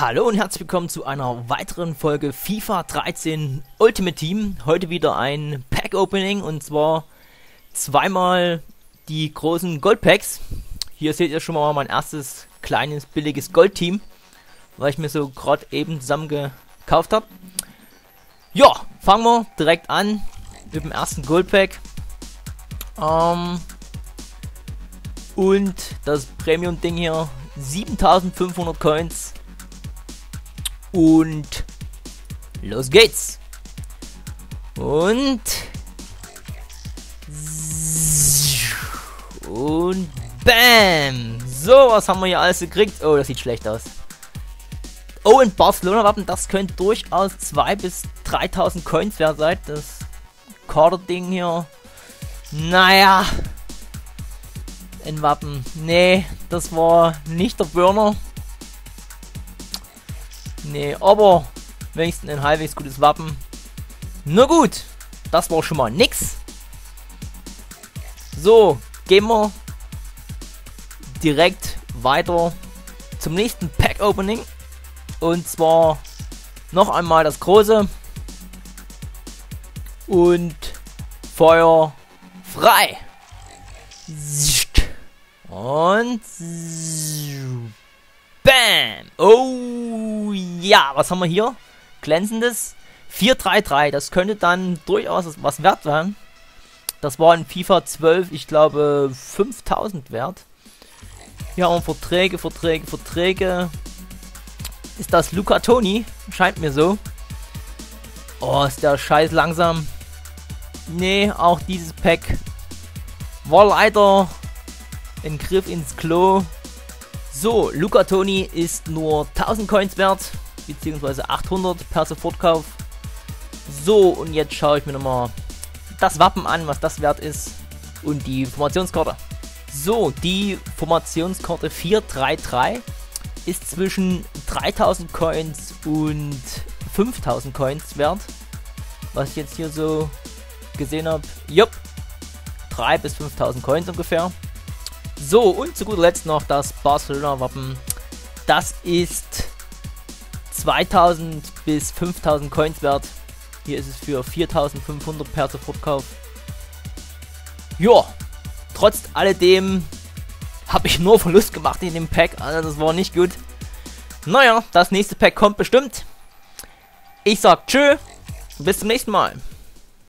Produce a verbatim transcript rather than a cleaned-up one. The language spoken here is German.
Hallo und herzlich willkommen zu einer weiteren Folge FIFA dreizehn Ultimate Team. Heute wieder ein Pack-Opening und zwar zweimal die großen Goldpacks. Hier seht ihr schon mal mein erstes kleines billiges Goldteam, weil ich mir so gerade eben zusammen gekauft habe. Ja, fangen wir direkt an mit dem ersten Goldpack. Ähm, und das Premium-Ding hier, siebentausendfünfhundert Coins. Und los geht's. Und und bam. So, was haben wir hier alles gekriegt? Oh, das sieht schlecht aus. Oh, und Barcelona-Wappen, das könnte durchaus zweitausend bis dreitausend Coins wert sein. Das Kader-Ding hier. Naja. Ein Wappen. Nee, das war nicht der Burner. Nee, aber wenigstens ein halbwegs gutes Wappen. Na gut, das war schon mal nix. So, gehen wir direkt weiter zum nächsten Pack-Opening. Und zwar noch einmal das große. Und Feuer frei. Und bam! Oh ja, was haben wir hier? Glänzendes vier drei drei. Das könnte dann durchaus was wert werden. Das war in FIFA zwölf, ich glaube, fünftausend wert. Hier haben wir Verträge, Verträge, Verträge. Ist das Luca Toni? Scheint mir so. Oh, ist der Scheiß langsam. Nee, auch dieses Pack war leider ein Griff ins Klo. So, Luca Toni ist nur tausend Coins wert, beziehungsweise achthundert per Sofortkauf. So, und jetzt schaue ich mir nochmal das Wappen an, was das wert ist. Und die Formationskarte. So, die Formationskarte vier drei drei ist zwischen dreitausend Coins und fünftausend Coins wert. Was ich jetzt hier so gesehen habe. Jupp, dreitausend bis fünftausend Coins ungefähr. So, und zu guter Letzt noch das Barcelona-Wappen. Das ist zweitausend bis fünftausend Coins wert. Hier ist es für viertausendfünfhundert per Sofortkauf. Ja, trotz alledem habe ich nur Verlust gemacht in dem Pack. Also das war nicht gut. Naja, das nächste Pack kommt bestimmt. Ich sag tschö, bis zum nächsten Mal.